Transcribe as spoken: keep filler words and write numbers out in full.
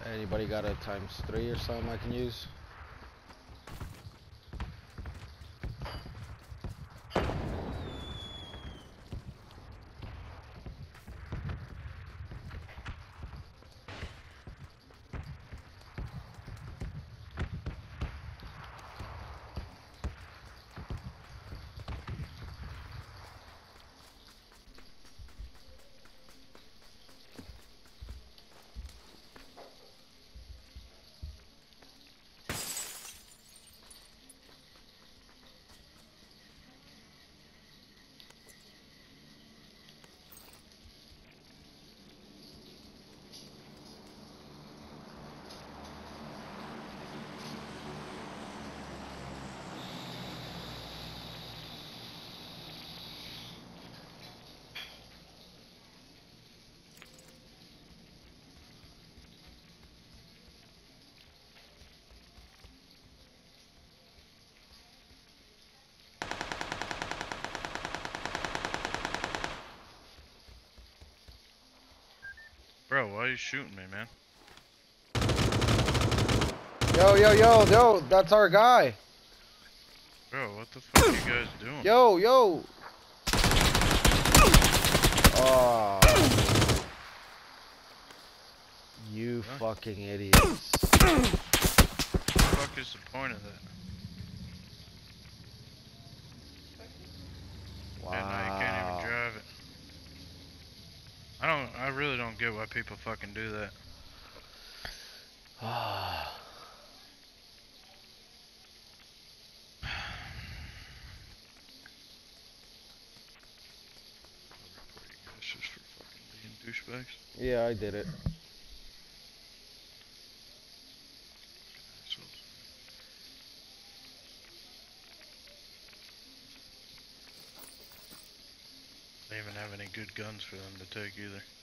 Anybody got a times three or something I can use? Bro, why are you shooting me, man? Yo, yo, yo, yo, that's our guy. Bro, what the fuck are you guys doing? Yo, yo. Oh. You Huh? fucking idiots. What the fuck is the point of that? Wow. Yeah, now you can't even drive it. I don't, I really don't get why people fucking do that. I'll report you guys just for fucking being douchebags. Yeah, I did it. Assholes. They don't even have any good guns for them to take either.